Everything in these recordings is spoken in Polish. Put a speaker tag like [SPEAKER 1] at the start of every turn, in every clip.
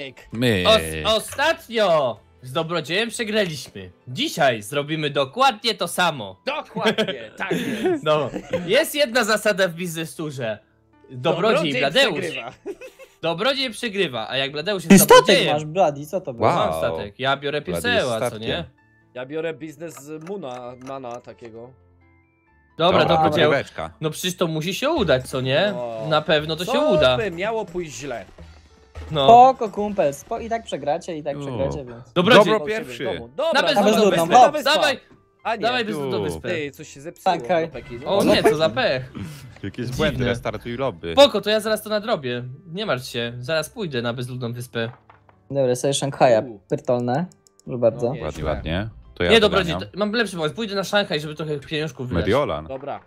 [SPEAKER 1] My.
[SPEAKER 2] Ostatnio z dobrodziejem przegraliśmy. Dzisiaj zrobimy dokładnie to samo.
[SPEAKER 3] Dokładnie, tak jest.
[SPEAKER 2] No, jest jedna zasada w Biznes Tourze. Dobrodziej i Bladeusz.
[SPEAKER 3] przegrywa.
[SPEAKER 2] Dobrodziej przegrywa, a jak Bladeusz
[SPEAKER 4] Ty
[SPEAKER 2] jest
[SPEAKER 4] statek
[SPEAKER 2] dobrodziejem...
[SPEAKER 4] masz, Bladi, co to było?
[SPEAKER 1] Wow.
[SPEAKER 2] Mam statek, ja biorę
[SPEAKER 1] Blady jest
[SPEAKER 2] pieseła, co
[SPEAKER 1] statkiem.
[SPEAKER 2] nie?
[SPEAKER 3] Ja biorę biznes z Mana takiego.
[SPEAKER 2] Dobra, dobrodzieju.
[SPEAKER 1] Rybeczka.
[SPEAKER 2] No przecież to musi się udać, co nie?
[SPEAKER 3] No.
[SPEAKER 2] Na pewno to się
[SPEAKER 3] Co
[SPEAKER 2] uda.
[SPEAKER 3] by miało pójść źle?
[SPEAKER 2] No.
[SPEAKER 4] Spoko, kumpel, i tak przegracie, i tak przegracie, więc...
[SPEAKER 2] Dobrodziej,
[SPEAKER 1] Dobro pierwszy.
[SPEAKER 3] Dobra,
[SPEAKER 2] na bezludną
[SPEAKER 4] bezludną,
[SPEAKER 2] wyspę.
[SPEAKER 4] hop.
[SPEAKER 2] Dawaj,
[SPEAKER 3] A nie,
[SPEAKER 2] dawaj bezludną wyspę.
[SPEAKER 3] ty, coś się zepsuło
[SPEAKER 4] Okej.
[SPEAKER 3] do Pekinu.
[SPEAKER 2] O nie, co za pech.
[SPEAKER 1] Jakieś
[SPEAKER 2] Dziwne.
[SPEAKER 1] błędy, restartuj lobby.
[SPEAKER 2] Spoko, to ja zaraz to nadrobię. Nie martw się, zaraz pójdę na bezludną wyspę.
[SPEAKER 4] Dobra, sobie Szanghaja
[SPEAKER 3] U.
[SPEAKER 4] pierdolne. Proszę bardzo.
[SPEAKER 3] No nie.
[SPEAKER 1] Ładnie, ładnie. To ja
[SPEAKER 2] Nie, dobrodziej,
[SPEAKER 1] doganiam.
[SPEAKER 2] mam lepszy pomysł. Pójdę na Szanghaj, żeby trochę pieniążków wydać.
[SPEAKER 1] Mediolan.
[SPEAKER 3] Dobra.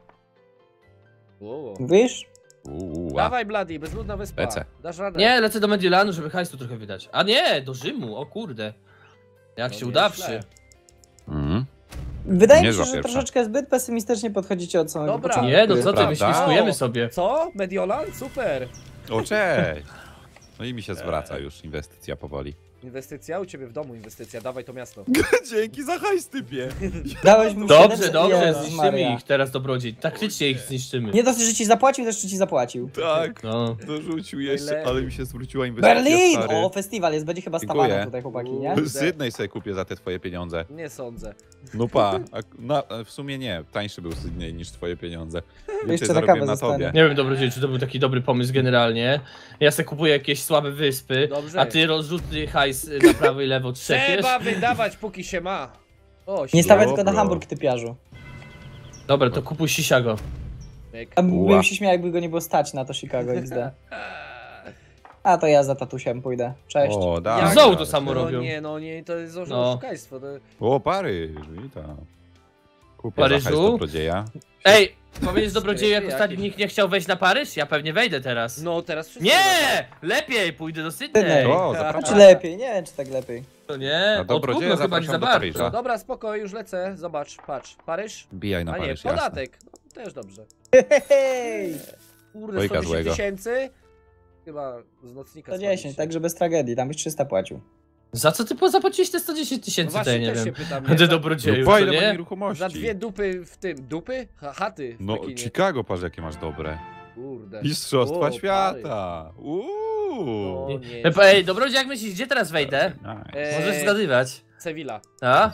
[SPEAKER 3] Wow.
[SPEAKER 4] Mówisz?
[SPEAKER 3] Dawaj, Bloody, bezludna wyspa.
[SPEAKER 1] Lecę.
[SPEAKER 3] Dasz radę.
[SPEAKER 2] Nie, lecę do Mediolanu, żeby hajsu trochę wydać. A nie, do Rzymu, o kurde. Jak
[SPEAKER 3] No
[SPEAKER 2] się
[SPEAKER 3] nie
[SPEAKER 2] udawszy.
[SPEAKER 3] źle.
[SPEAKER 1] Mhm.
[SPEAKER 4] Wydaje mi
[SPEAKER 1] Niezła
[SPEAKER 4] się, że
[SPEAKER 1] pierwsza.
[SPEAKER 4] troszeczkę zbyt pesymistycznie podchodzicie od samego
[SPEAKER 3] Dobra.
[SPEAKER 4] początku.
[SPEAKER 2] Nie, no co ty,
[SPEAKER 1] Prawda?
[SPEAKER 2] wyśmieszkujemy sobie.
[SPEAKER 3] Co? Mediolan? Super.
[SPEAKER 1] O, cześć! No i mi się zwraca już inwestycja powoli.
[SPEAKER 3] Inwestycja? U ciebie w domu inwestycja, dawaj to miasto.
[SPEAKER 1] Dzięki za hajs, typie!
[SPEAKER 4] Dałeś mu
[SPEAKER 2] Dobrze,
[SPEAKER 4] 700
[SPEAKER 2] dobrze,
[SPEAKER 4] Jezus
[SPEAKER 2] zniszczymy
[SPEAKER 4] Maria.
[SPEAKER 2] ich teraz, dobrodziej. Taktycznie ich zniszczymy.
[SPEAKER 4] Nie dosyć, że ci zapłacił, też że ci zapłacił.
[SPEAKER 1] Tak,
[SPEAKER 2] No.
[SPEAKER 1] dorzucił jeszcze,
[SPEAKER 3] Najlepiej.
[SPEAKER 1] ale mi się zwróciła inwestycja,
[SPEAKER 4] Berlin!
[SPEAKER 1] stary.
[SPEAKER 4] O, festiwal jest, będzie chyba
[SPEAKER 1] Dziękuję.
[SPEAKER 4] stawana tutaj, chłopaki, nie?
[SPEAKER 1] Sydney sobie kupię za te twoje pieniądze.
[SPEAKER 3] Nie sądzę.
[SPEAKER 1] No pa, w sumie nie, tańszy był Sydney niż twoje pieniądze. Więcej
[SPEAKER 4] Jeszcze na
[SPEAKER 1] zarobiłem
[SPEAKER 4] kawę
[SPEAKER 1] na
[SPEAKER 4] zostanę.
[SPEAKER 1] tobie.
[SPEAKER 2] Nie wiem, dobrodziej, czy to był taki dobry pomysł generalnie. Ja se kupuję jakieś słabe wyspy,
[SPEAKER 3] Dobrze.
[SPEAKER 2] a ty rozrzutny hajs na prawo i lewo trzepiesz.
[SPEAKER 3] Trzeba wydawać, póki się ma. O,
[SPEAKER 4] Nie stawiaj
[SPEAKER 1] Dobro.
[SPEAKER 4] tylko na Hamburg, typiarzu.
[SPEAKER 2] Dobra, to kupuj sisiago.
[SPEAKER 3] Myk.
[SPEAKER 4] A bym
[SPEAKER 1] Ła.
[SPEAKER 4] się śmiał, jakby go nie było stać na to Chicago XD. A to ja za tatusiem pójdę. Cześć.
[SPEAKER 1] O,
[SPEAKER 3] Jak-
[SPEAKER 1] tak.
[SPEAKER 2] Znowu to samo
[SPEAKER 3] No
[SPEAKER 2] robią.
[SPEAKER 3] nie, no nie, to jest
[SPEAKER 2] No.
[SPEAKER 3] oszukaństwo. To...
[SPEAKER 1] O, Paryż, witam. Kupię
[SPEAKER 2] Paryżu?
[SPEAKER 1] za hajs dobrodzieja.
[SPEAKER 2] Ej, powiedzieć dobrodzieju, jak
[SPEAKER 3] Jaki?
[SPEAKER 2] ostatnio nikt nie chciał wejść na Paryż? Ja pewnie wejdę teraz.
[SPEAKER 3] No teraz wszyscy.
[SPEAKER 2] Nie! Lepiej, pójdę do Sydney.
[SPEAKER 4] Sydney.
[SPEAKER 1] O,
[SPEAKER 4] Czy
[SPEAKER 1] zapraszam.
[SPEAKER 4] lepiej? Nie wiem, czy tak lepiej.
[SPEAKER 2] To nie,
[SPEAKER 1] A dobrodzieja
[SPEAKER 2] odkupno chyba nie za
[SPEAKER 1] zapraszam do
[SPEAKER 2] bardzo.
[SPEAKER 1] Paryża.
[SPEAKER 3] Dobra, spoko, już lecę. Zobacz, patrz. Paryż?
[SPEAKER 1] Bijaj na
[SPEAKER 3] A nie,
[SPEAKER 1] Paryż, jasne.
[SPEAKER 3] podatek. No, też dobrze.
[SPEAKER 4] Hej!
[SPEAKER 3] Kurde,
[SPEAKER 1] Ojka
[SPEAKER 3] 110
[SPEAKER 1] złego.
[SPEAKER 3] tysięcy? Chyba z nocnika
[SPEAKER 4] 110,
[SPEAKER 3] spadliście.
[SPEAKER 4] także bez tragedii, tam byś 300 płacił.
[SPEAKER 2] Za co ty zapłaciłeś te 110
[SPEAKER 3] No
[SPEAKER 2] tysięcy,
[SPEAKER 3] właśnie,
[SPEAKER 2] to ja nie
[SPEAKER 3] też
[SPEAKER 2] wiem.
[SPEAKER 3] się pytam.
[SPEAKER 2] Ty
[SPEAKER 3] Nie?
[SPEAKER 2] dobrodzieju,
[SPEAKER 1] No
[SPEAKER 2] co
[SPEAKER 1] ile ma
[SPEAKER 2] nie?
[SPEAKER 1] nieruchomości?
[SPEAKER 3] Za dwie dupy w tym. Dupy? Chaty w
[SPEAKER 1] No,
[SPEAKER 3] Pekinie.
[SPEAKER 1] Chicago, patrz jakie masz dobre.
[SPEAKER 3] Kurde.
[SPEAKER 1] Mistrzostwa
[SPEAKER 3] O,
[SPEAKER 1] świata!
[SPEAKER 3] O, nie.
[SPEAKER 2] Ej, dobrodziej, jak myślisz, gdzie teraz wejdę?
[SPEAKER 1] Nice.
[SPEAKER 2] Możesz zgadywać.
[SPEAKER 3] Sevilla.
[SPEAKER 2] A?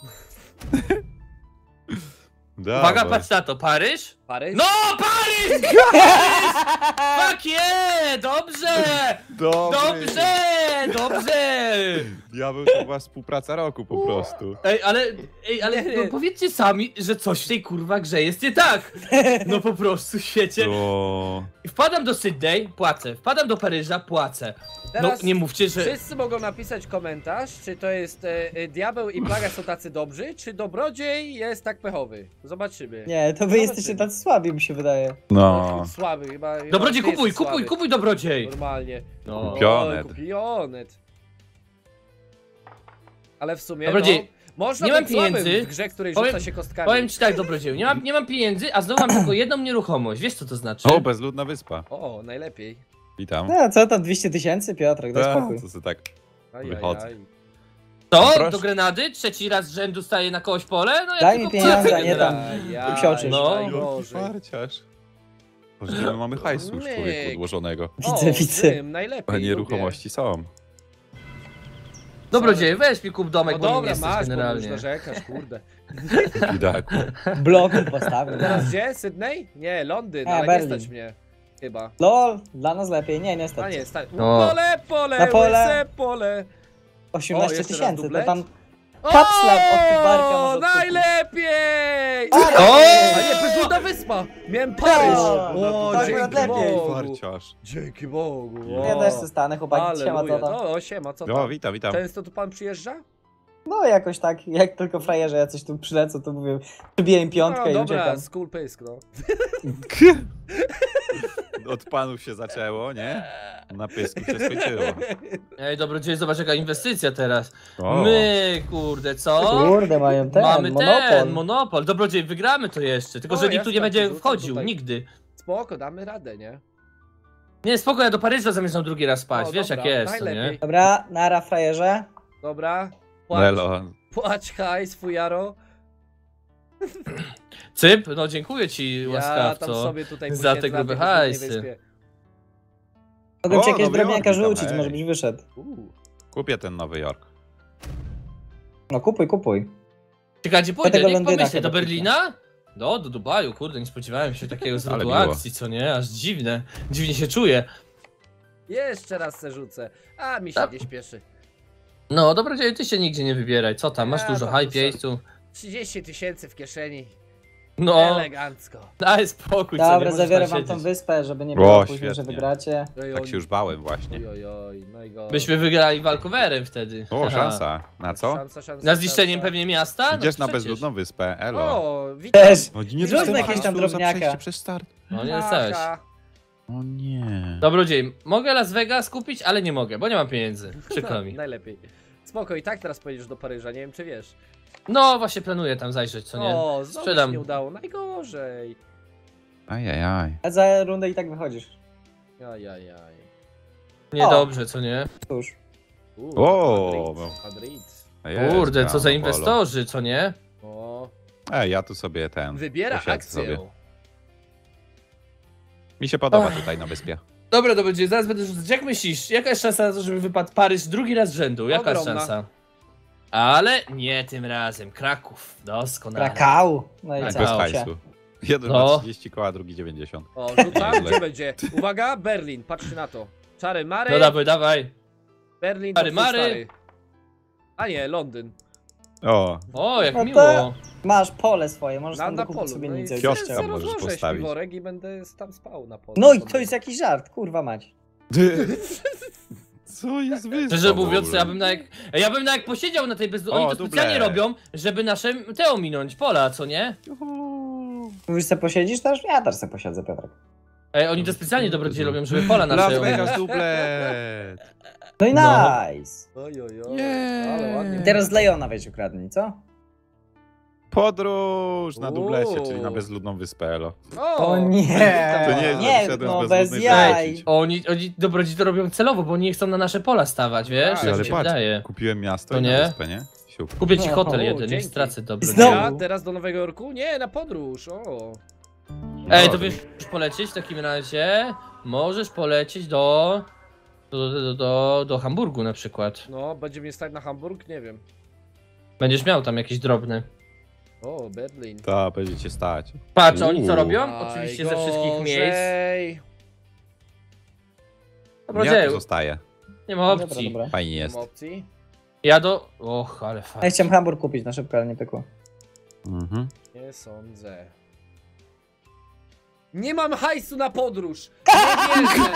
[SPEAKER 1] Dawaj.
[SPEAKER 2] Uwaga, patrz na to, Paryż?
[SPEAKER 3] Paryż?
[SPEAKER 2] No, Paryż! Fuck yeah! Dobrze!
[SPEAKER 1] Dobry.
[SPEAKER 2] Dobrze!
[SPEAKER 1] Diabeł to była współpraca roku po prostu.
[SPEAKER 2] Ej, ale
[SPEAKER 3] Nie,
[SPEAKER 2] no,
[SPEAKER 3] nie.
[SPEAKER 2] powiedzcie sami, że coś w tej kurwa grze jest nie tak. No po prostu w świecie.
[SPEAKER 1] To...
[SPEAKER 2] Wpadam do Sydney, płacę. Wpadam do Paryża, płacę. No
[SPEAKER 3] Teraz
[SPEAKER 2] nie mówcie, że...
[SPEAKER 3] wszyscy mogą napisać komentarz, czy to jest Diabeł i Plaga są tacy dobrzy, czy Dobrodziej jest tak pechowy. Zobaczymy.
[SPEAKER 4] Nie, to wy jesteście tacy słabi, mi się wydaje.
[SPEAKER 1] No.
[SPEAKER 3] Słaby chyba.
[SPEAKER 2] Dobrodziej,
[SPEAKER 3] ty
[SPEAKER 2] kupuj,
[SPEAKER 3] jesteś słaby.
[SPEAKER 2] kupuj, dobrodziej.
[SPEAKER 3] Normalnie.
[SPEAKER 2] No.
[SPEAKER 1] Kupionet.
[SPEAKER 3] Kupionet. Ale w sumie
[SPEAKER 2] Dobrodziej,
[SPEAKER 3] no, można
[SPEAKER 2] nie
[SPEAKER 3] być
[SPEAKER 2] mam
[SPEAKER 3] słabym
[SPEAKER 2] pieniędzy.
[SPEAKER 3] w grze, której
[SPEAKER 2] Powiem-
[SPEAKER 3] rzuca się kostkami.
[SPEAKER 2] Powiem ci tak, dobrodzieju, nie mam pieniędzy, a znowu mam tylko jedną nieruchomość. Wiesz co to znaczy?
[SPEAKER 1] O, bezludna wyspa.
[SPEAKER 3] O, najlepiej.
[SPEAKER 1] Witam.
[SPEAKER 4] No co tam, 200 tysięcy, Piotrek, daj spokój.
[SPEAKER 1] Co se tak...
[SPEAKER 3] Aj,
[SPEAKER 1] Wychodzę.
[SPEAKER 3] aj, aj.
[SPEAKER 2] To?
[SPEAKER 1] proszę.
[SPEAKER 2] Do Grenady? Trzeci raz z rzędu staje na kogoś pole? No ja
[SPEAKER 4] Daj
[SPEAKER 2] tylko
[SPEAKER 4] mi pieniądze,
[SPEAKER 2] płacę
[SPEAKER 4] a nie tam
[SPEAKER 2] generalnie.
[SPEAKER 3] Aj,
[SPEAKER 4] psioczysz.
[SPEAKER 2] No.
[SPEAKER 3] najgorzej.
[SPEAKER 1] farciarz. Boże, my mamy hajsu już, człowieku,
[SPEAKER 3] Myk.
[SPEAKER 1] odłożonego.
[SPEAKER 4] Widzę,
[SPEAKER 3] O,
[SPEAKER 4] widzę.
[SPEAKER 3] Rzym, najlepiej.
[SPEAKER 1] A
[SPEAKER 3] lubię.
[SPEAKER 1] nieruchomości są.
[SPEAKER 2] Dobrodzieju, weź mi kup domek,
[SPEAKER 3] No
[SPEAKER 2] bo nie
[SPEAKER 3] dobra,
[SPEAKER 2] jesteś
[SPEAKER 3] masz, bo już
[SPEAKER 2] generalnie.
[SPEAKER 3] narzekasz, kurde.
[SPEAKER 1] Bidaku.
[SPEAKER 4] Blok postawił.
[SPEAKER 3] Teraz gdzie? Sydney? Nie, Londyn,
[SPEAKER 4] A,
[SPEAKER 3] ale
[SPEAKER 4] Berlin.
[SPEAKER 3] nie stać mnie. Chyba.
[SPEAKER 4] LOL, dla nas lepiej, nie,
[SPEAKER 3] A
[SPEAKER 4] niestety.
[SPEAKER 3] nie, stać.
[SPEAKER 2] No.
[SPEAKER 3] Pole,
[SPEAKER 4] Na pole.
[SPEAKER 3] łyse pole.
[SPEAKER 4] 18
[SPEAKER 3] jeszcze raz
[SPEAKER 4] tysięcy, to
[SPEAKER 3] dublet?
[SPEAKER 4] tam kapslap od tych barka
[SPEAKER 3] O,
[SPEAKER 4] może odkupić.
[SPEAKER 3] najlepiej!
[SPEAKER 4] O!
[SPEAKER 3] A nie, bezludna wyspa! Miałem Paryż!
[SPEAKER 4] O,
[SPEAKER 3] O,
[SPEAKER 4] tak
[SPEAKER 3] dzięki
[SPEAKER 4] akurat lepiej.
[SPEAKER 3] Bogu!
[SPEAKER 1] Farciarz.
[SPEAKER 3] Dzięki Bogu!
[SPEAKER 4] Ja też tu stanę, chłopaki, siema,
[SPEAKER 3] Aleluja.
[SPEAKER 4] co tam?
[SPEAKER 3] No, siema, co
[SPEAKER 1] No,
[SPEAKER 3] tam?
[SPEAKER 1] witam, witam.
[SPEAKER 3] Często tu pan przyjeżdża?
[SPEAKER 4] No jakoś tak, jak tylko frajerze jacyś tu przylecą, to mówię, przybiję im piątkę
[SPEAKER 3] No
[SPEAKER 4] i
[SPEAKER 3] dobra,
[SPEAKER 4] uciekam.
[SPEAKER 3] school pysk, no.
[SPEAKER 1] Od panów się zaczęło, nie? Na pysku się skończyło.
[SPEAKER 2] Ej, dobrodzieju, zobacz jaka inwestycja teraz.
[SPEAKER 1] O.
[SPEAKER 2] My, kurde, co?
[SPEAKER 4] Kurde, mają ten,
[SPEAKER 2] Mamy
[SPEAKER 4] monopol.
[SPEAKER 2] ten, monopol. Dobrodziej, wygramy to jeszcze. Tylko,
[SPEAKER 3] O,
[SPEAKER 2] że nikt tu
[SPEAKER 3] jasne,
[SPEAKER 2] nie będzie
[SPEAKER 3] wrzucam
[SPEAKER 2] wchodził,
[SPEAKER 3] tutaj.
[SPEAKER 2] nigdy.
[SPEAKER 3] Spoko, damy radę, nie?
[SPEAKER 2] Nie, spoko, ja do Paryża zamierzam drugi raz spać,
[SPEAKER 3] O,
[SPEAKER 2] wiesz
[SPEAKER 3] dobra,
[SPEAKER 2] jak jest, co
[SPEAKER 3] najlepiej.
[SPEAKER 2] nie?
[SPEAKER 4] Dobra, nara frajerze.
[SPEAKER 3] Dobra. Płacz,
[SPEAKER 1] Lelo.
[SPEAKER 3] płacz hajs, fujaro.
[SPEAKER 2] Cyp, no dziękuję ci
[SPEAKER 3] Ja tam
[SPEAKER 2] łaskawco.
[SPEAKER 3] sobie tutaj
[SPEAKER 2] za te
[SPEAKER 3] posiedzę na
[SPEAKER 2] grube
[SPEAKER 3] tej bezludnej
[SPEAKER 2] hajsy.
[SPEAKER 3] wyspie.
[SPEAKER 4] Mogę ci
[SPEAKER 1] O,
[SPEAKER 4] jakieś
[SPEAKER 1] Nowy
[SPEAKER 4] drobniaka
[SPEAKER 1] Jork,
[SPEAKER 4] rzucić,
[SPEAKER 1] witam,
[SPEAKER 4] może
[SPEAKER 1] hej.
[SPEAKER 4] byś wyszedł.
[SPEAKER 1] Kupię ten Nowy Jork.
[SPEAKER 4] No kupuj, kupuj.
[SPEAKER 2] Czekaj, gdzie pójdę,
[SPEAKER 4] tego
[SPEAKER 2] niech
[SPEAKER 4] Londyna
[SPEAKER 2] pomyślę,
[SPEAKER 4] chyba
[SPEAKER 2] do Berlina? No, do Dubaju, kurde, nie spodziewałem się takiego zwrotu
[SPEAKER 1] miło.
[SPEAKER 2] akcji, co nie? Aż dziwne, dziwnie się czuję.
[SPEAKER 3] Jeszcze raz se rzucę. A mi się
[SPEAKER 2] Tak.
[SPEAKER 3] nie śpieszy.
[SPEAKER 2] No, dobrodzieju, ty się nigdzie nie wybieraj, co tam, masz
[SPEAKER 3] Ja
[SPEAKER 2] dużo
[SPEAKER 3] tam
[SPEAKER 2] hype
[SPEAKER 3] tu sobie-
[SPEAKER 2] miejscu.
[SPEAKER 3] 30 000 w kieszeni.
[SPEAKER 2] No,
[SPEAKER 3] Elegancko.
[SPEAKER 2] daj spokój, co nie
[SPEAKER 4] Dobra,
[SPEAKER 2] możesz
[SPEAKER 4] zabiorę
[SPEAKER 2] tam
[SPEAKER 4] wam tą
[SPEAKER 2] siedzieć.
[SPEAKER 4] wyspę, żeby nie było
[SPEAKER 1] O,
[SPEAKER 4] później, że
[SPEAKER 1] świetnie.
[SPEAKER 4] wygracie.
[SPEAKER 1] Tak się już bałem właśnie.
[SPEAKER 3] Oj, no i go.
[SPEAKER 2] Byśmy wygrali walkowerem wtedy.
[SPEAKER 1] O,
[SPEAKER 2] Aha.
[SPEAKER 1] szansa. Na co?
[SPEAKER 3] Szansa,
[SPEAKER 2] Na zniszczeniem
[SPEAKER 3] szansa.
[SPEAKER 2] pewnie miasta?
[SPEAKER 1] Idziesz
[SPEAKER 2] no,
[SPEAKER 1] na
[SPEAKER 2] przecież.
[SPEAKER 1] bezludną wyspę, elo.
[SPEAKER 3] O, witam.
[SPEAKER 4] Też.
[SPEAKER 1] No nie
[SPEAKER 4] Rzuć
[SPEAKER 1] dostałem
[SPEAKER 4] na jakieś tam
[SPEAKER 1] hajsu za
[SPEAKER 4] drobniaka.
[SPEAKER 1] przejście przez start.
[SPEAKER 2] No nie dostałeś.
[SPEAKER 3] Aha.
[SPEAKER 1] O nie.
[SPEAKER 2] Dobrodziej, mogę Las Vegas kupić, ale nie mogę, bo nie mam pieniędzy. Przykro mi.
[SPEAKER 3] Najlepiej. Spoko, i tak teraz pojedziesz do Paryża, nie wiem czy wiesz.
[SPEAKER 2] No, właśnie planuję tam zajrzeć, co nie?
[SPEAKER 3] O, znowu
[SPEAKER 2] Sprzedam.
[SPEAKER 3] się nie udało, najgorzej.
[SPEAKER 1] Ajajaj.
[SPEAKER 4] A za rundę i tak wychodzisz.
[SPEAKER 3] Ajajaj.
[SPEAKER 2] Niedobrze, co nie?
[SPEAKER 4] Cóż.
[SPEAKER 1] O,
[SPEAKER 3] Madrid.
[SPEAKER 1] Jest,
[SPEAKER 2] Kurde, co za
[SPEAKER 1] brawo,
[SPEAKER 2] inwestorzy, co nie?
[SPEAKER 3] O,
[SPEAKER 1] Polo. Ja tu sobie ten.
[SPEAKER 3] wybiera
[SPEAKER 1] posiedzę
[SPEAKER 3] akcję.
[SPEAKER 1] sobie. Mi się podoba tutaj na wyspie.
[SPEAKER 2] Dobra, dobrodziej, zaraz będę rzucać. Jak myślisz, jaka jest szansa na to, żeby wypadł Paryż drugi raz z rzędu? Jaka jest
[SPEAKER 3] Ogromna.
[SPEAKER 2] szansa? Ale nie tym razem. Kraków, doskonale.
[SPEAKER 4] Krakał. No i
[SPEAKER 2] Tak,
[SPEAKER 4] co
[SPEAKER 1] Bez
[SPEAKER 4] się?
[SPEAKER 1] hajsu. Jeden
[SPEAKER 2] No.
[SPEAKER 1] ma 30 koła, drugi 90.
[SPEAKER 3] O, rzucam,
[SPEAKER 1] Nieźle.
[SPEAKER 3] gdzie będzie? Uwaga, Berlin, patrzcie na to. Czary Mary,
[SPEAKER 2] No dawaj, dawaj.
[SPEAKER 3] Berlin to
[SPEAKER 2] Czary
[SPEAKER 3] twój
[SPEAKER 2] Mary.
[SPEAKER 3] stary. A nie, Londyn.
[SPEAKER 1] O,
[SPEAKER 2] O, jak
[SPEAKER 4] No to-
[SPEAKER 2] miło.
[SPEAKER 4] Masz pole swoje, możesz tam
[SPEAKER 3] Na
[SPEAKER 4] dokupić
[SPEAKER 3] polu.
[SPEAKER 4] sobie
[SPEAKER 3] No i
[SPEAKER 4] nic.
[SPEAKER 1] Kiosk
[SPEAKER 4] jak
[SPEAKER 1] tam
[SPEAKER 4] chciał.
[SPEAKER 1] możesz
[SPEAKER 3] rozłożę
[SPEAKER 1] postawić.
[SPEAKER 3] śpiworek i będę tam spał na polu.
[SPEAKER 4] No i to jest jakiś żart, kurwa mać.
[SPEAKER 1] co jest wyspa?
[SPEAKER 2] Szczerze
[SPEAKER 1] w
[SPEAKER 2] mówiąc,
[SPEAKER 1] ogóle?
[SPEAKER 2] ja bym na jak posiedział na tej bezludnej. Oni
[SPEAKER 1] O,
[SPEAKER 2] to specjalnie
[SPEAKER 1] duble.
[SPEAKER 2] robią, żeby nasze te ominąć, pola, co nie?
[SPEAKER 4] Mówisz, se posiedzisz też? Ja też se posiedzę, Piotrek.
[SPEAKER 2] Oni to specjalnie dobrodziej robią, żeby pola
[SPEAKER 1] Las
[SPEAKER 2] nasze ominąć.
[SPEAKER 1] Vegas dublet!
[SPEAKER 4] No i
[SPEAKER 2] No.
[SPEAKER 4] nice.
[SPEAKER 3] Oj,
[SPEAKER 1] Nie.
[SPEAKER 3] ale ładnie.
[SPEAKER 4] I teraz z Leona weź ukradnij, co?
[SPEAKER 1] Podróż na dublecie, czyli na
[SPEAKER 3] Uuu.
[SPEAKER 1] bezludną wyspę, elo.
[SPEAKER 4] O nie.
[SPEAKER 1] To nie jest, że
[SPEAKER 4] Nie,
[SPEAKER 1] wyszedłem
[SPEAKER 4] no
[SPEAKER 1] z
[SPEAKER 4] bez
[SPEAKER 1] bezludnej
[SPEAKER 4] jaj.
[SPEAKER 1] wyspy.
[SPEAKER 2] Oni dobrodziej to robią celowo, bo oni nie chcą na nasze pola stawać, wiesz?
[SPEAKER 3] Tak,
[SPEAKER 2] Tak
[SPEAKER 1] Ale
[SPEAKER 2] mi się
[SPEAKER 1] patrz,
[SPEAKER 2] wydaje.
[SPEAKER 1] kupiłem miasto
[SPEAKER 2] To
[SPEAKER 1] i
[SPEAKER 2] nie?
[SPEAKER 1] na wyspę, nie? Siup.
[SPEAKER 2] Kupię ci
[SPEAKER 4] No,
[SPEAKER 2] hotel
[SPEAKER 3] o,
[SPEAKER 2] jeden, nie
[SPEAKER 3] dzięki.
[SPEAKER 2] stracę dobrodzieja.
[SPEAKER 4] Znowu.
[SPEAKER 3] Ja teraz do Nowego Jorku? Nie, na podróż, o.
[SPEAKER 2] Ej, to wiesz, możesz polecieć w takim razie. Możesz polecieć do Hamburgu na przykład.
[SPEAKER 3] No, będzie mnie stać na Hamburg? Nie wiem.
[SPEAKER 2] Będziesz miał tam jakieś drobne.
[SPEAKER 3] O, Berlin.
[SPEAKER 1] Ta, będziecie stać.
[SPEAKER 2] Patrz, oni co
[SPEAKER 1] Uuu.
[SPEAKER 2] robią? Oczywiście ze wszystkich miejsc.
[SPEAKER 3] Najgorzej.
[SPEAKER 1] Ja tu
[SPEAKER 2] Dobrodzieju,
[SPEAKER 1] zostaję.
[SPEAKER 2] nie ma
[SPEAKER 4] Dobra,
[SPEAKER 2] opcji.
[SPEAKER 4] dobra.
[SPEAKER 1] Fajnie
[SPEAKER 3] Nie
[SPEAKER 1] jest.
[SPEAKER 3] ma opcji.
[SPEAKER 2] Ja do... Och, ale
[SPEAKER 4] Ja
[SPEAKER 2] fajnie.
[SPEAKER 4] chciałem Hamburg kupić na szybko, ale nie pykło.
[SPEAKER 1] Mhm.
[SPEAKER 3] Nie sądzę. Nie mam hajsu na podróż! Nie wierzę!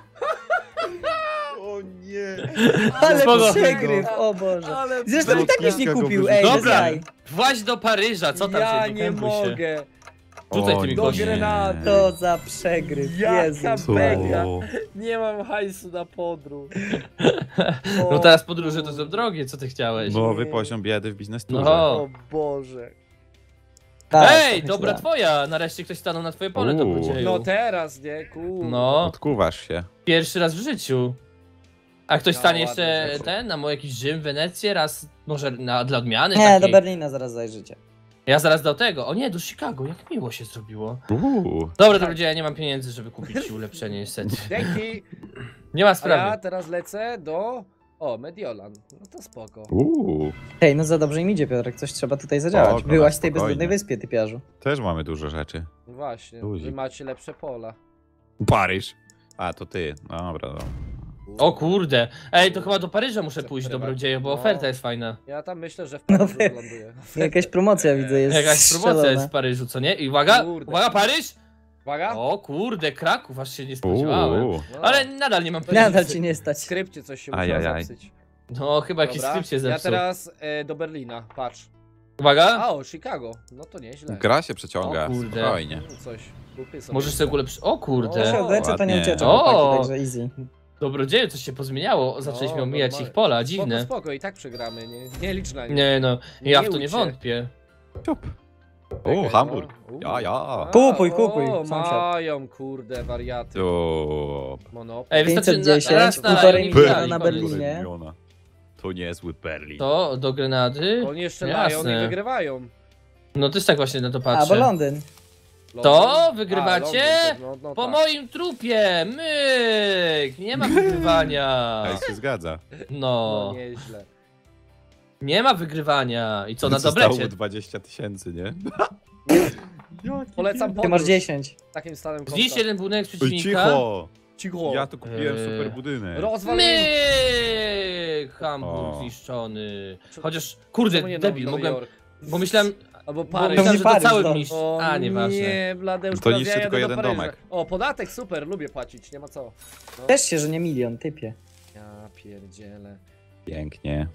[SPEAKER 1] O nie!
[SPEAKER 4] Ale
[SPEAKER 2] Spoko.
[SPEAKER 4] przegryw, o Boże.
[SPEAKER 3] Ale
[SPEAKER 4] Zresztą i tak byś nie kupił, ej, bez
[SPEAKER 2] Dobra.
[SPEAKER 4] jaj.
[SPEAKER 2] Właź do Paryża, co tam
[SPEAKER 3] ja
[SPEAKER 2] się
[SPEAKER 3] nie
[SPEAKER 2] krępuj się.
[SPEAKER 3] mogę.
[SPEAKER 2] Rzucaj
[SPEAKER 1] O
[SPEAKER 2] tymi
[SPEAKER 3] Do
[SPEAKER 2] kośćmi.
[SPEAKER 1] nie.
[SPEAKER 3] grenady.
[SPEAKER 4] To za przegryw,
[SPEAKER 3] Jaka
[SPEAKER 4] Jezu.
[SPEAKER 1] Co?
[SPEAKER 3] beka. Nie mam hajsu na podróż.
[SPEAKER 2] No teraz podróże to są drogie, co ty chciałeś?
[SPEAKER 1] Nowy poziom biedy w biznes turze.
[SPEAKER 2] No.
[SPEAKER 3] O Boże.
[SPEAKER 4] Tak,
[SPEAKER 2] Ej,
[SPEAKER 4] to
[SPEAKER 2] dobra
[SPEAKER 4] myślałem.
[SPEAKER 2] twoja! Nareszcie ktoś stanął na twoje pole,
[SPEAKER 1] Uuu.
[SPEAKER 2] dobrodzieju.
[SPEAKER 3] No teraz, nie? Kurde.
[SPEAKER 2] No,
[SPEAKER 1] Odkuwasz się.
[SPEAKER 2] pierwszy raz w życiu. A ktoś
[SPEAKER 3] No,
[SPEAKER 2] stanie
[SPEAKER 3] ładne
[SPEAKER 2] jeszcze
[SPEAKER 3] rzeczy.
[SPEAKER 2] na jakiś Rzym, Wenecję, raz może dla odmiany
[SPEAKER 4] Nie, do
[SPEAKER 2] takiej.
[SPEAKER 4] Berlina zaraz zajrzycie.
[SPEAKER 2] Ja zaraz do tego. O nie, do Chicago, jak miło się zrobiło.
[SPEAKER 1] Uuu.
[SPEAKER 2] Dobra, dobrodzieju, ja nie mam pieniędzy, żeby kupić ci ulepszenie niestety.
[SPEAKER 3] Dzięki.
[SPEAKER 2] Nie ma
[SPEAKER 3] A ja
[SPEAKER 2] sprawy.
[SPEAKER 3] teraz lecę do... O, Mediolan. No to spoko.
[SPEAKER 1] Uuu.
[SPEAKER 4] Hej, no za dobrze im idzie, Piotrek, coś trzeba tutaj zadziałać.
[SPEAKER 1] Spoko,
[SPEAKER 4] Byłaś w tej
[SPEAKER 1] spokojnie.
[SPEAKER 4] bezludnej wyspie, typiarzu.
[SPEAKER 1] Też mamy dużo rzeczy.
[SPEAKER 3] Właśnie,
[SPEAKER 1] Luzik.
[SPEAKER 3] wy macie lepsze pola.
[SPEAKER 1] Paryż. A, to ty. Dobra, dobra.
[SPEAKER 2] O kurde. Ej, to chyba do Paryża muszę pójść,
[SPEAKER 3] Prywatnie.
[SPEAKER 2] dobrodzieju, bo
[SPEAKER 3] No.
[SPEAKER 2] oferta jest fajna.
[SPEAKER 3] Ja tam myślę, że w
[SPEAKER 4] No
[SPEAKER 3] Paryżu
[SPEAKER 4] wy-
[SPEAKER 3] ląduję.
[SPEAKER 4] Jakaś promocja widzę jest
[SPEAKER 2] Jakaś promocja jest
[SPEAKER 4] strzelona.
[SPEAKER 2] w Paryżu, co nie? I uwaga,
[SPEAKER 3] Kurde.
[SPEAKER 2] uwaga, Paryż!
[SPEAKER 3] Uwaga.
[SPEAKER 2] O kurde, Kraków, aż się nie spodziewałem.
[SPEAKER 1] Uuu.
[SPEAKER 3] No.
[SPEAKER 2] Ale nadal nie mam
[SPEAKER 4] Nadal
[SPEAKER 2] pieniędzy.
[SPEAKER 4] ci nie
[SPEAKER 3] W
[SPEAKER 4] stać.
[SPEAKER 3] skrypcie coś się
[SPEAKER 1] Ajajaj.
[SPEAKER 3] musiało zepsuć.
[SPEAKER 2] No, chyba jakiś
[SPEAKER 3] Dobra,
[SPEAKER 2] skrypt się
[SPEAKER 3] ja
[SPEAKER 2] zepsuł.
[SPEAKER 3] teraz do Berlina, patrz.
[SPEAKER 2] Uwaga,
[SPEAKER 3] A, o, Chicago. No to nieźle.
[SPEAKER 1] Gra się przeciąga.
[SPEAKER 2] O kurde.
[SPEAKER 1] Spokojnie.
[SPEAKER 3] No coś, kupię sobie.
[SPEAKER 2] możesz sobie ulepszyć. O
[SPEAKER 4] Jak
[SPEAKER 2] kurde.
[SPEAKER 4] się odleczy, to nie
[SPEAKER 1] ładnie.
[SPEAKER 4] ucieczę,
[SPEAKER 2] O!
[SPEAKER 4] chłopaki, także easy.
[SPEAKER 2] Dobrodzieju, coś się pozmieniało. Zaczęliśmy omijać
[SPEAKER 3] normalnie.
[SPEAKER 2] ich pola,
[SPEAKER 3] Spoko,
[SPEAKER 2] dziwne.
[SPEAKER 3] spoko, i tak przegramy, nie licz na nie.
[SPEAKER 2] Nie no, ja w to
[SPEAKER 3] łudź
[SPEAKER 2] nie
[SPEAKER 3] się.
[SPEAKER 2] wątpię.
[SPEAKER 1] Ciup.
[SPEAKER 3] Czekaj,
[SPEAKER 1] Hamburg.
[SPEAKER 3] no.
[SPEAKER 1] Ja.
[SPEAKER 4] Kupuj,
[SPEAKER 3] O,
[SPEAKER 4] sąsiad.
[SPEAKER 3] mają, kurde, wariaty.
[SPEAKER 1] O,
[SPEAKER 3] Monopoly.
[SPEAKER 2] Ej, wystarczy
[SPEAKER 4] 510,
[SPEAKER 2] raz na
[SPEAKER 4] półtorej
[SPEAKER 2] live
[SPEAKER 4] miliona
[SPEAKER 2] grali,
[SPEAKER 4] na
[SPEAKER 2] koniec.
[SPEAKER 4] Berlinie.
[SPEAKER 1] To niezły Berlin.
[SPEAKER 2] To do Grenady?
[SPEAKER 3] Oni jeszcze lają i
[SPEAKER 2] Jasne.
[SPEAKER 3] wygrywają.
[SPEAKER 2] No też tak właśnie na to
[SPEAKER 4] A, bo
[SPEAKER 2] patrzę.
[SPEAKER 4] Londyn.
[SPEAKER 2] To? Wygrywacie?
[SPEAKER 3] No,
[SPEAKER 2] Po
[SPEAKER 3] tak.
[SPEAKER 2] moim trupie! Myk! Nie ma wygrywania!
[SPEAKER 1] Ej, się zgadza.
[SPEAKER 3] No
[SPEAKER 2] No,
[SPEAKER 3] nieźle.
[SPEAKER 2] nie ma wygrywania. I co, na
[SPEAKER 1] Zostało mu
[SPEAKER 2] doblecie?
[SPEAKER 1] 20 000, nie?
[SPEAKER 3] Polecam
[SPEAKER 4] Ty masz
[SPEAKER 3] podróż
[SPEAKER 4] 10.
[SPEAKER 3] takim stanem konta.
[SPEAKER 2] Zniszcz jeden budynek
[SPEAKER 1] Oj,
[SPEAKER 2] przeciwnika.
[SPEAKER 1] cicho!
[SPEAKER 3] Cicho.
[SPEAKER 1] Ja tu kupiłem
[SPEAKER 2] Eee.
[SPEAKER 1] super budynek.
[SPEAKER 3] Rozwal
[SPEAKER 2] Myk! Hamburg
[SPEAKER 1] O.
[SPEAKER 2] zniszczony. Chociaż, kurde,
[SPEAKER 3] Czemu nie
[SPEAKER 2] debil,
[SPEAKER 3] Nowy
[SPEAKER 2] mogłem...
[SPEAKER 3] Jork?
[SPEAKER 2] Bo myślałem,
[SPEAKER 3] Albo
[SPEAKER 2] bo
[SPEAKER 3] Paryż.
[SPEAKER 2] myślałem, że to
[SPEAKER 4] Paryż,
[SPEAKER 2] cały
[SPEAKER 4] no.
[SPEAKER 2] niszcz.
[SPEAKER 3] O
[SPEAKER 2] A, nieważne.
[SPEAKER 3] nie, Bladeusz,
[SPEAKER 1] To
[SPEAKER 3] teraz
[SPEAKER 1] niszczy
[SPEAKER 3] ja jadę
[SPEAKER 1] tylko
[SPEAKER 3] do
[SPEAKER 1] jeden
[SPEAKER 3] Paryża.
[SPEAKER 1] domek.
[SPEAKER 3] O, podatek, super, lubię płacić, nie ma co. No.
[SPEAKER 4] Też się, że nie milion, typie.
[SPEAKER 3] Ja pierdzielę.
[SPEAKER 1] Pięknie.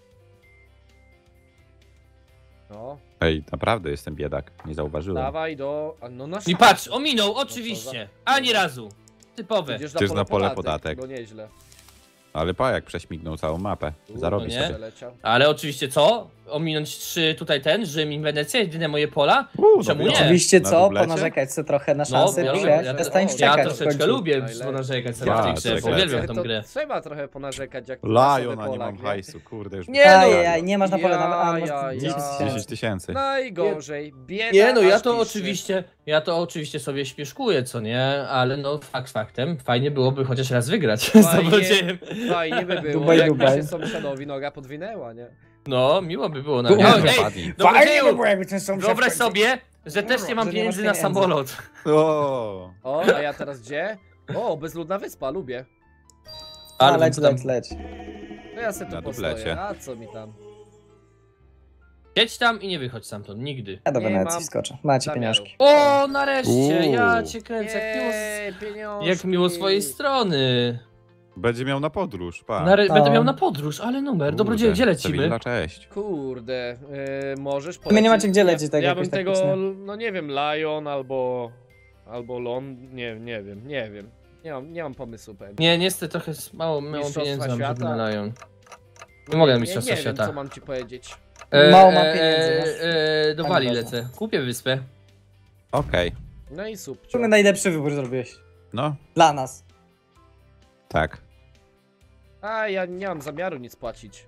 [SPEAKER 3] No,
[SPEAKER 1] Ej, naprawdę jestem biedak. Nie zauważyłem.
[SPEAKER 3] dawaj do... A, no na
[SPEAKER 2] I patrz, ominął, oczywiście. Ani razu. Typowe.
[SPEAKER 3] Idziesz
[SPEAKER 1] Przecież na pole podatek.
[SPEAKER 3] No nieźle.
[SPEAKER 1] Ale pa, jak prześmignął całą mapę. Zarobi
[SPEAKER 2] no nie?
[SPEAKER 1] sobie.
[SPEAKER 3] Leciał.
[SPEAKER 2] Ale oczywiście co? Ominąć 3 tutaj ten, Rzym i Wenecja, jedyne moje pola? Czemu
[SPEAKER 1] no
[SPEAKER 2] nie?
[SPEAKER 4] Oczywiście
[SPEAKER 1] Na
[SPEAKER 4] co?
[SPEAKER 1] dublecie?
[SPEAKER 4] Ponarzekać sobie trochę na
[SPEAKER 2] No,
[SPEAKER 4] szansę,
[SPEAKER 2] ja,
[SPEAKER 4] pisze.
[SPEAKER 2] ja,
[SPEAKER 4] Przestań
[SPEAKER 3] ja
[SPEAKER 2] ja
[SPEAKER 4] szczekać w
[SPEAKER 2] troszeczkę
[SPEAKER 4] końcu.
[SPEAKER 2] lubię
[SPEAKER 3] Najlepiej.
[SPEAKER 2] ponarzekać sobie
[SPEAKER 1] Ja,
[SPEAKER 2] w tej grze, bo
[SPEAKER 1] czekaj.
[SPEAKER 2] uwielbiam tą
[SPEAKER 3] To
[SPEAKER 2] grę.
[SPEAKER 3] trzeba trochę ponarzekać, jak
[SPEAKER 1] Lajon, a nie
[SPEAKER 3] Polak,
[SPEAKER 1] mam hajsu, kurde już.
[SPEAKER 2] Nie, no.
[SPEAKER 4] Ajajaj, nie masz na pole nawet. A,
[SPEAKER 3] Ja,
[SPEAKER 4] masz
[SPEAKER 3] ja.
[SPEAKER 1] 10 000.
[SPEAKER 3] Najgorzej. Bieda
[SPEAKER 2] Nie no, ja
[SPEAKER 3] aż
[SPEAKER 2] to
[SPEAKER 3] piszczy.
[SPEAKER 2] oczywiście sobie śpieszkuję, co nie? Ale no fakt faktem, fajnie byłoby chociaż raz wygrać z
[SPEAKER 3] Fajnie.
[SPEAKER 2] dobrodziejem.
[SPEAKER 3] Fajnie by było,
[SPEAKER 4] Dubaj,
[SPEAKER 3] jakby
[SPEAKER 4] Dubaj.
[SPEAKER 3] się sąsiadowi noga podwinęła, nie?
[SPEAKER 2] No, miło by było na
[SPEAKER 1] Tu
[SPEAKER 2] mnie.
[SPEAKER 1] nie
[SPEAKER 2] Ej,
[SPEAKER 1] wypadli.
[SPEAKER 2] dobrodzieju,
[SPEAKER 4] jakby ten sąsiad
[SPEAKER 2] wyobraź
[SPEAKER 4] w końcu-
[SPEAKER 2] sobie, że też nie mam
[SPEAKER 4] Że nie masz
[SPEAKER 2] pieniędzy na
[SPEAKER 4] pieniędzy.
[SPEAKER 2] samolot.
[SPEAKER 1] O,
[SPEAKER 3] O, a ja teraz gdzie? O, bezludna wyspa, lubię.
[SPEAKER 4] A,
[SPEAKER 2] Ale
[SPEAKER 4] leć,
[SPEAKER 2] bym tam-
[SPEAKER 4] leć, leć.
[SPEAKER 3] No ja se tu
[SPEAKER 1] Na
[SPEAKER 3] postoję,
[SPEAKER 1] dublecie.
[SPEAKER 3] a co mi tam?
[SPEAKER 2] Jedź tam i nie wychodź stamtąd, nigdy.
[SPEAKER 4] Ja do
[SPEAKER 3] Nie
[SPEAKER 4] Wenecji
[SPEAKER 3] mam
[SPEAKER 4] skoczę. Macie
[SPEAKER 3] zamiaru.
[SPEAKER 4] pieniążki.
[SPEAKER 2] O, nareszcie, ja
[SPEAKER 1] Uuu.
[SPEAKER 2] cię kręcę, jak miło,
[SPEAKER 3] pieniążki.
[SPEAKER 2] jak miło z twojej strony.
[SPEAKER 1] będzie miał na podróż, pa.
[SPEAKER 2] Będę
[SPEAKER 4] No.
[SPEAKER 2] miał na podróż, ale numer. Dobrodzieju, gdzie lecimy?
[SPEAKER 1] Sevilla, cześć.
[SPEAKER 3] Kurde, możesz
[SPEAKER 4] Wy nie macie gdzie lecieć, tak
[SPEAKER 3] Ja
[SPEAKER 4] jakoś
[SPEAKER 3] bym
[SPEAKER 4] tak
[SPEAKER 3] tego,
[SPEAKER 4] mocno.
[SPEAKER 3] no nie wiem, Lion albo Londyn, nie wiem. Nie mam pomysłu pewnie.
[SPEAKER 2] Nie, niestety trochę mało
[SPEAKER 3] Mistrzostwa
[SPEAKER 2] pieniędzy mam, żeby
[SPEAKER 3] świata?
[SPEAKER 2] na Lion. Nie mogę na Mistrzostwa
[SPEAKER 3] Nie wiem,
[SPEAKER 2] Świata.
[SPEAKER 3] co mam ci powiedzieć.
[SPEAKER 4] Mało mam pieniędzy,
[SPEAKER 2] Do
[SPEAKER 4] Pani
[SPEAKER 2] Bali
[SPEAKER 4] Boże.
[SPEAKER 2] lecę. Kupię wyspę.
[SPEAKER 1] Okej.
[SPEAKER 3] No i subcio.
[SPEAKER 4] W sumie najlepszy wybór zrobiłeś.
[SPEAKER 1] No,
[SPEAKER 4] Dla nas.
[SPEAKER 1] tak.
[SPEAKER 3] A ja nie mam zamiaru nic płacić.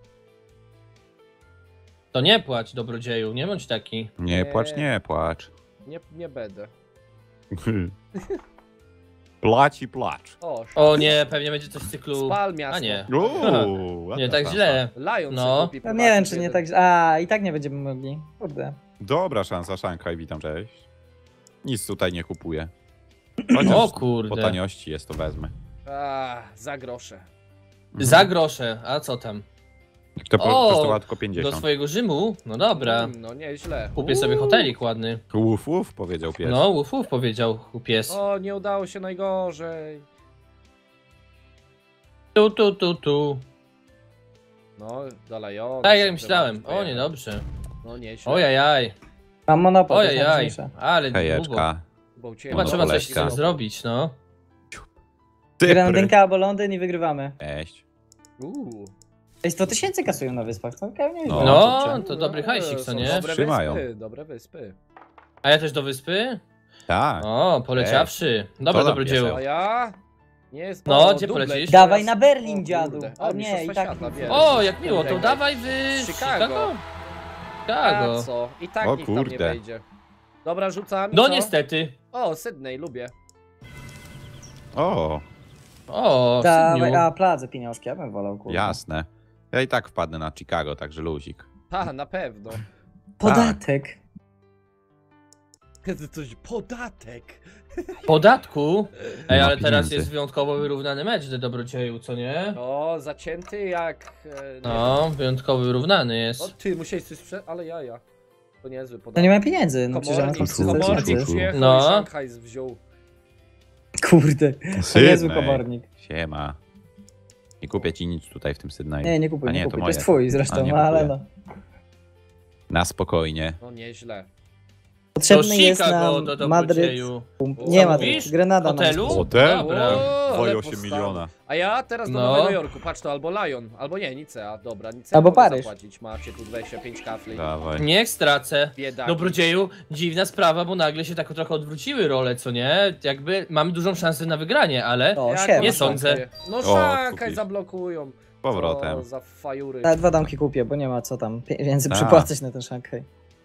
[SPEAKER 2] To nie płać, dobrodzieju, nie bądź taki.
[SPEAKER 1] Nie płacz, nie płacz.
[SPEAKER 3] Nie będę.
[SPEAKER 1] Plać i placz.
[SPEAKER 2] O nie, pewnie będzie coś w cyklu...
[SPEAKER 3] Spal miasto.
[SPEAKER 2] A nie.
[SPEAKER 1] Uuu,
[SPEAKER 2] Nie
[SPEAKER 1] ładna
[SPEAKER 2] tak
[SPEAKER 1] szansa.
[SPEAKER 2] źle.
[SPEAKER 3] Lion
[SPEAKER 2] No.
[SPEAKER 3] sobie kupi
[SPEAKER 4] No
[SPEAKER 3] prywatny
[SPEAKER 4] nie wiem, czy nie
[SPEAKER 3] jeden.
[SPEAKER 4] tak. A, i tak nie będziemy mogli. Kurde.
[SPEAKER 1] Dobra szansa, Szankaj, witam, cześć. Nic tutaj nie kupuję.
[SPEAKER 2] O
[SPEAKER 1] Po
[SPEAKER 2] kurde.
[SPEAKER 1] taniości jest, to wezmę.
[SPEAKER 3] Za grosze.
[SPEAKER 2] Za grosze, a co tam?
[SPEAKER 1] To
[SPEAKER 2] O,
[SPEAKER 1] kosztowało tylko
[SPEAKER 2] Do
[SPEAKER 1] 50.
[SPEAKER 2] swojego Rzymu? No dobra.
[SPEAKER 3] No nieźle.
[SPEAKER 2] Kupię sobie hotelik ładny.
[SPEAKER 1] Łuf, łuf, powiedział pies.
[SPEAKER 2] No, uf, uf, powiedział pies.
[SPEAKER 3] O, nie udało się najgorzej.
[SPEAKER 2] Tu.
[SPEAKER 3] No, do Lion.
[SPEAKER 2] Tak jak myślałem. O, niedobrze.
[SPEAKER 3] No nieźle.
[SPEAKER 2] Ojajaj.
[SPEAKER 4] Mam monopol, to jest
[SPEAKER 2] Ojajaj.
[SPEAKER 4] najważniejsze.
[SPEAKER 2] Ale długo.
[SPEAKER 1] Hejeczka.
[SPEAKER 3] Bo u ciebie
[SPEAKER 2] Chyba trzeba coś
[SPEAKER 1] Monopoleska.
[SPEAKER 2] zrobić, no.
[SPEAKER 1] Cypry.
[SPEAKER 4] Grenadynka albo Londyn i wygrywamy.
[SPEAKER 1] Cześć.
[SPEAKER 4] Ej, 100 000 kasują na wyspach, to nie
[SPEAKER 1] No.
[SPEAKER 2] No, to dobry hajsik, co nie?
[SPEAKER 1] Trzymają.
[SPEAKER 3] Dobre wyspy.
[SPEAKER 2] A ja też do wyspy?
[SPEAKER 1] Tak.
[SPEAKER 2] O, poleciawszy. Dobra,
[SPEAKER 1] To tam
[SPEAKER 2] dobrodzieju.
[SPEAKER 1] pieseł.
[SPEAKER 3] A ja? Nie jest
[SPEAKER 2] No,
[SPEAKER 3] o,
[SPEAKER 2] gdzie
[SPEAKER 3] duble.
[SPEAKER 2] polecisz?
[SPEAKER 4] Dawaj
[SPEAKER 3] Teraz-
[SPEAKER 4] na Berlin,
[SPEAKER 3] o
[SPEAKER 4] dziadu.
[SPEAKER 3] kurde.
[SPEAKER 4] O nie,
[SPEAKER 3] Mistrzostwa
[SPEAKER 4] i tak.
[SPEAKER 3] Świata, wiem.
[SPEAKER 2] O, jak miło, to
[SPEAKER 3] Czekaj.
[SPEAKER 2] dawaj w
[SPEAKER 3] Chicago.
[SPEAKER 2] Chicago?
[SPEAKER 3] A
[SPEAKER 2] Chicago.
[SPEAKER 3] co? I tak
[SPEAKER 1] O
[SPEAKER 3] nikt tam nie
[SPEAKER 1] kurde.
[SPEAKER 3] wejdzie. Dobra, rzucam. i
[SPEAKER 2] No
[SPEAKER 3] co?
[SPEAKER 2] niestety.
[SPEAKER 3] O, Sydney, lubię.
[SPEAKER 1] O,
[SPEAKER 2] O,
[SPEAKER 4] Dawaj,
[SPEAKER 2] Sydniu.
[SPEAKER 4] a Pladze pieniążki, ja bym wolał, kurde.
[SPEAKER 1] jasne. Ja i tak wpadnę na Chicago, także luzik.
[SPEAKER 3] Ha, na pewno.
[SPEAKER 4] Podatek.
[SPEAKER 3] Coś, podatek.
[SPEAKER 2] Podatku? Ej,
[SPEAKER 1] Nie ma
[SPEAKER 2] ale teraz
[SPEAKER 1] pieniędzy.
[SPEAKER 2] jest wyjątkowo wyrównany mecz do dobrodzieju, co nie?
[SPEAKER 3] O, zacięty jak... nie
[SPEAKER 2] No, wyjątkowo wyrównany
[SPEAKER 3] wiem. O,
[SPEAKER 2] jest.
[SPEAKER 3] ty, musiałeś coś sprzedać, ale jaja. To niezły
[SPEAKER 4] No
[SPEAKER 3] podatek.
[SPEAKER 4] nie mam pieniędzy, no przecież ja mam
[SPEAKER 3] Komornik,
[SPEAKER 4] tylko 100
[SPEAKER 3] komornik
[SPEAKER 4] 000.
[SPEAKER 3] przyjechał
[SPEAKER 2] No.
[SPEAKER 3] i Szanghaj wziął.
[SPEAKER 4] Kurde, to niezły
[SPEAKER 1] Sydney.
[SPEAKER 4] komornik.
[SPEAKER 1] Siema. Nie kupię ci nic tutaj w tym Sydneyu.
[SPEAKER 4] Nie, nie kupuj,
[SPEAKER 1] A nie,
[SPEAKER 4] nie
[SPEAKER 1] to
[SPEAKER 4] kupuj, to
[SPEAKER 1] moje.
[SPEAKER 4] jest twój
[SPEAKER 1] A,
[SPEAKER 4] zresztą,
[SPEAKER 1] nie
[SPEAKER 4] no ale
[SPEAKER 1] kupuję.
[SPEAKER 4] no.
[SPEAKER 1] Na spokojnie.
[SPEAKER 3] No nieźle.
[SPEAKER 4] Potrzebny jest
[SPEAKER 2] Chicago,
[SPEAKER 4] nam
[SPEAKER 2] do
[SPEAKER 4] Madryt.
[SPEAKER 2] dobrodzieju.
[SPEAKER 4] Nie
[SPEAKER 3] Co
[SPEAKER 4] Madryt,
[SPEAKER 2] mówisz?
[SPEAKER 4] Grenada. nam
[SPEAKER 2] Hotelu?
[SPEAKER 4] jest.
[SPEAKER 1] Hotel?
[SPEAKER 2] Dobra.
[SPEAKER 3] ale
[SPEAKER 1] 2,8
[SPEAKER 3] postawa.
[SPEAKER 1] miliona.
[SPEAKER 3] A ja teraz do
[SPEAKER 2] No.
[SPEAKER 3] Nowego Jorku, patrz to, albo Lyon, albo nie, Nicea, dobra, Nicea
[SPEAKER 4] Albo
[SPEAKER 3] mogę
[SPEAKER 4] Paryż.
[SPEAKER 3] zapłacić, macie tu 25 kafli.
[SPEAKER 1] Dawaj.
[SPEAKER 2] Niech stracę.
[SPEAKER 3] Biedaki.
[SPEAKER 2] Dobrodzieju, dziwna sprawa, bo nagle się tak trochę odwróciły role, co nie? Jakby mamy dużą szansę na wygranie, ale...
[SPEAKER 4] O,
[SPEAKER 3] Jak
[SPEAKER 4] siema.
[SPEAKER 2] Nie
[SPEAKER 3] to
[SPEAKER 2] sądzę.
[SPEAKER 3] szankuję? No
[SPEAKER 1] O,
[SPEAKER 3] szankaj
[SPEAKER 1] kupi.
[SPEAKER 3] zablokują.
[SPEAKER 1] Z powrotem.
[SPEAKER 3] Co za fajury.
[SPEAKER 4] Nawet 2 domki kupię, bo nie ma co tam więcej
[SPEAKER 1] A.
[SPEAKER 4] przypłacać na ten Shanghai.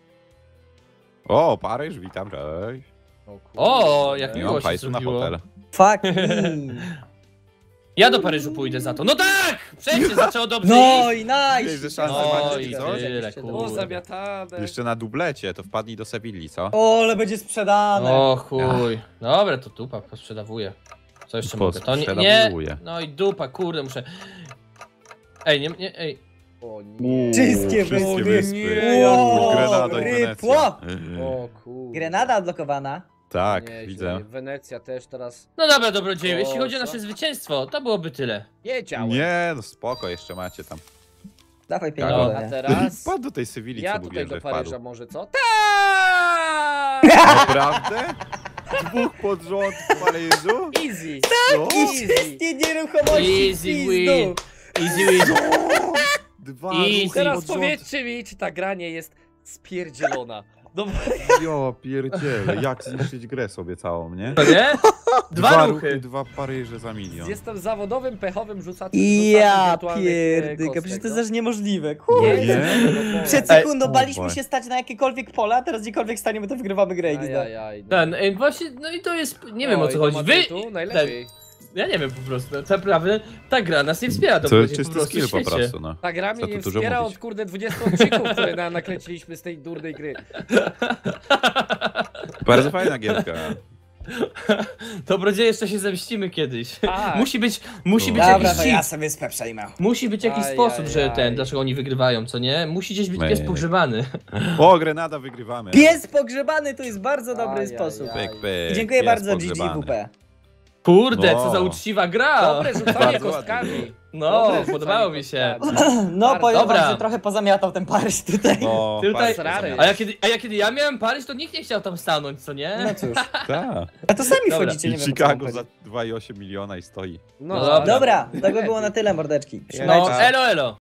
[SPEAKER 1] O, Paryż, witam, cześć.
[SPEAKER 3] kurde.
[SPEAKER 2] O, jak
[SPEAKER 1] Nie
[SPEAKER 2] miło
[SPEAKER 1] mam
[SPEAKER 2] się
[SPEAKER 1] hajsu na
[SPEAKER 2] zrobiło.
[SPEAKER 1] hotel.
[SPEAKER 4] Fuck me.
[SPEAKER 2] Ja do Paryżu pójdę za to. No tak! Przecież zaczęło dobrze
[SPEAKER 4] No
[SPEAKER 2] iść.
[SPEAKER 4] i nice!
[SPEAKER 1] Wiesz, że szanse
[SPEAKER 2] No
[SPEAKER 1] macie,
[SPEAKER 2] i
[SPEAKER 1] coś?
[SPEAKER 2] tyle,
[SPEAKER 3] O,
[SPEAKER 2] kurde.
[SPEAKER 3] zamiatane.
[SPEAKER 1] Jeszcze na dublecie, to wpadnij do Sewilli, co?
[SPEAKER 4] O, ale będzie sprzedane.
[SPEAKER 2] O chuj. Dobra, to dupa, posprzedawuję. Co jeszcze mogę? To nie...
[SPEAKER 1] Posprzedawuję.
[SPEAKER 2] No i dupa, kurde, muszę... Ej, nie, ej.
[SPEAKER 3] O nie.
[SPEAKER 4] Wszystkie
[SPEAKER 1] Wszystkie
[SPEAKER 4] wyspy.
[SPEAKER 1] wyspy.
[SPEAKER 4] Wow,
[SPEAKER 1] Grenada i
[SPEAKER 4] rypło.
[SPEAKER 1] Wenecja.
[SPEAKER 3] O kurde.
[SPEAKER 4] Grenada odblokowana.
[SPEAKER 1] Tak,
[SPEAKER 3] Nieźle.
[SPEAKER 1] widzę.
[SPEAKER 3] Wenecja też teraz
[SPEAKER 2] No dobra, dobrodzieju, jeśli chodzi o
[SPEAKER 3] co?
[SPEAKER 2] nasze zwycięstwo, to byłoby tyle.
[SPEAKER 3] wiedziałem.
[SPEAKER 1] Nie, no spoko, jeszcze macie tam.
[SPEAKER 4] Dawaj
[SPEAKER 1] No.
[SPEAKER 4] pieniądze.
[SPEAKER 3] A teraz
[SPEAKER 1] Wpadł do tej Sewilli,
[SPEAKER 3] ja
[SPEAKER 1] co
[SPEAKER 3] tutaj
[SPEAKER 1] mówiłem,
[SPEAKER 3] do
[SPEAKER 1] że
[SPEAKER 3] Paryża
[SPEAKER 1] wpadł.
[SPEAKER 3] może co? Tak!
[SPEAKER 1] Naprawdę? Dwóch pod rząd w Paryżu?
[SPEAKER 3] Easy.
[SPEAKER 1] Co?
[SPEAKER 3] Easy.
[SPEAKER 4] Wszystkie nieruchomości
[SPEAKER 2] Easy
[SPEAKER 4] w
[SPEAKER 2] win.
[SPEAKER 4] pizdu.
[SPEAKER 2] Easy win.
[SPEAKER 1] Dwa
[SPEAKER 2] I
[SPEAKER 1] ruchy
[SPEAKER 3] Teraz
[SPEAKER 1] pod rząd.
[SPEAKER 3] powiedzcie mi, czy ta gra nie jest spierdzielona. Dobra.
[SPEAKER 1] Jo, pierdziele, jak zniszczyć grę sobie całą, nie?
[SPEAKER 2] To nie? Dwa ruchy.
[SPEAKER 1] Dwa Paryże za milion.
[SPEAKER 3] Jestem zawodowym, pechowym rzucaczem
[SPEAKER 4] Ja
[SPEAKER 3] wirtualnych,
[SPEAKER 4] pierdyka,
[SPEAKER 3] kostek,
[SPEAKER 4] przecież to
[SPEAKER 3] no.
[SPEAKER 4] jest też niemożliwe.
[SPEAKER 3] Nie,
[SPEAKER 4] Kurde.
[SPEAKER 1] Nie?
[SPEAKER 4] Przed
[SPEAKER 2] Ej,
[SPEAKER 4] sekundą baliśmy
[SPEAKER 1] obaj.
[SPEAKER 4] się stać na jakiekolwiek pola, a teraz gdziekolwiek staniemy, to wygrywamy grę XD.
[SPEAKER 3] Ajajaj, no.
[SPEAKER 2] Ten, właśnie, no i to jest, nie wiem o
[SPEAKER 3] Oj,
[SPEAKER 2] co
[SPEAKER 3] do
[SPEAKER 2] chodzi. Wy,
[SPEAKER 3] Madrytu najlepiej.
[SPEAKER 2] ja nie wiem po prostu, naprawdę, ta gra nas nie wspiera
[SPEAKER 1] To
[SPEAKER 2] dobrodziej
[SPEAKER 1] czysty
[SPEAKER 2] po prostu
[SPEAKER 1] skill
[SPEAKER 2] w
[SPEAKER 1] po
[SPEAKER 2] świecie.
[SPEAKER 1] prostu, no.
[SPEAKER 3] Ta gra
[SPEAKER 1] Co
[SPEAKER 3] mnie
[SPEAKER 1] tu
[SPEAKER 3] nie
[SPEAKER 1] dużo
[SPEAKER 3] wspiera
[SPEAKER 1] mówić.
[SPEAKER 3] od kurde 20 odcinków, które nakręciliśmy z tej durnej gry.
[SPEAKER 1] Bardzo fajna gierka.
[SPEAKER 2] Dobrodzieje, jeszcze się zemścimy kiedyś.
[SPEAKER 3] Tak.
[SPEAKER 2] Musi być
[SPEAKER 1] Dobra,
[SPEAKER 2] jakiś
[SPEAKER 4] Dobra, to ja
[SPEAKER 2] cheat.
[SPEAKER 4] sobie wyspę przejmę.
[SPEAKER 2] Musi być jakiś
[SPEAKER 3] Aj,
[SPEAKER 2] sposób,
[SPEAKER 3] aj,
[SPEAKER 2] że
[SPEAKER 3] aj.
[SPEAKER 2] ten, dlaczego oni wygrywają, co nie? Musi gdzieś być
[SPEAKER 1] Mej.
[SPEAKER 2] pies pogrzebany.
[SPEAKER 1] O, Grenada, wygrywamy.
[SPEAKER 4] Pies pogrzebany to jest bardzo dobry
[SPEAKER 3] Ajajaj.
[SPEAKER 4] sposób.
[SPEAKER 1] Pyk, pyk,
[SPEAKER 4] I dziękuję
[SPEAKER 1] pies
[SPEAKER 4] bardzo
[SPEAKER 1] pogrzebany.
[SPEAKER 4] GGWP.
[SPEAKER 2] Kurde,
[SPEAKER 1] No.
[SPEAKER 2] co za uczciwa gra!
[SPEAKER 3] Dobre rzucanie
[SPEAKER 1] Bardzo
[SPEAKER 3] kostkami.
[SPEAKER 2] No,
[SPEAKER 3] Dobre rzucanie
[SPEAKER 2] podobało mi się.
[SPEAKER 3] kostkami.
[SPEAKER 4] No powiem
[SPEAKER 2] Dobra.
[SPEAKER 4] wam, że trochę pozamiatał ten Paryż tutaj.
[SPEAKER 1] No,
[SPEAKER 2] Tutaj-
[SPEAKER 1] bardzo
[SPEAKER 3] Rary.
[SPEAKER 2] Kiedy ja miałem Paryż, to nikt nie chciał tam stanąć, co nie?
[SPEAKER 4] No cóż.
[SPEAKER 1] Tak.
[SPEAKER 4] A to sami
[SPEAKER 2] Dobra.
[SPEAKER 4] wchodzicie, nie
[SPEAKER 1] I
[SPEAKER 4] wiem o co
[SPEAKER 1] Chicago
[SPEAKER 4] wam
[SPEAKER 1] za
[SPEAKER 4] chodzi.
[SPEAKER 1] 2,8 miliona i stoi.
[SPEAKER 2] No dobra.
[SPEAKER 4] Dobra, to by było na tyle, mordeczki.
[SPEAKER 2] No,
[SPEAKER 4] Trzymajcie się.
[SPEAKER 2] elo, elo.